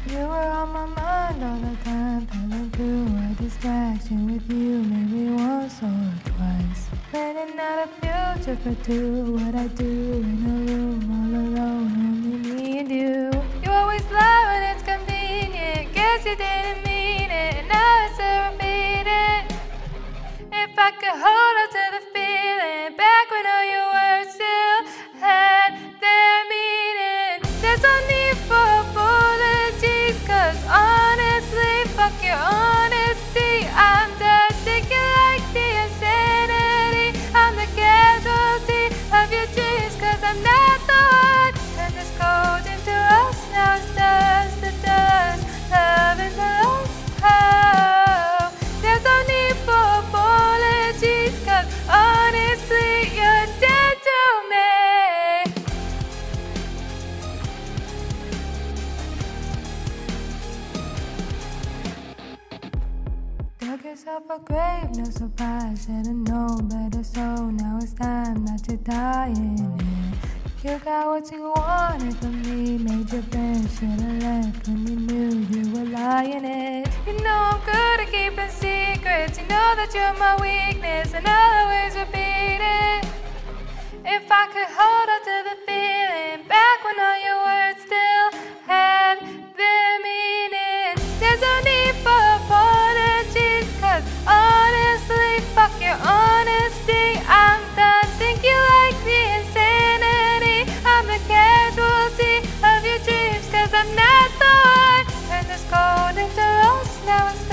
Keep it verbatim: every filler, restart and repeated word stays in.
You were on my mind all the time, feeling through a distraction with you maybe once or twice. Planning out a future for two, what I do in a room all alone, only me and you. You always lie when it's convenient, guess you didn't mean it, and now it's a repeating. If I could hold on to the feeling, back when all your words still had their meaning. There's no need for apologies, cause honestly, fuck your honesty. I'm done thinking like the insanity. I'm the casualty of your dreams, cause I'm not the one. And this goes into us, now it's dust to dust, love into lost. Oh, there's no need for apologies, cause honestly, you're dead to me. Dug yourself a grave, no surprise, should've known better, so now it's time that you're dying in. You got what you wanted from me, made your bed, should've left when you knew you were lying in. You know I'm good at keeping secrets, you know that you're my weakness, and I'll always repeat it. If I could hold on to the feeling, back when all your words still had their meaning. There's no need for apologies, cause honestly, fuck your honesty. I'm done thinking like the insanity. I'm the casualty of your dreams, cause I'm not the one. And this cold into lost, now it's